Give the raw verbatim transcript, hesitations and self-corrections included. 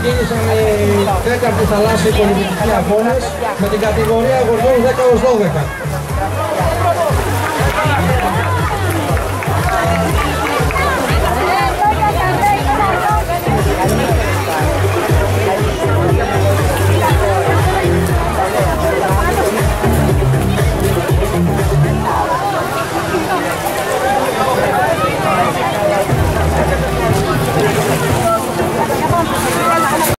ξεκίνησαν οι τέταρτοι θαλάσσιοι πολιτικοί αγώνες με την κατηγορία αγωγών δέκα έως δώδεκα.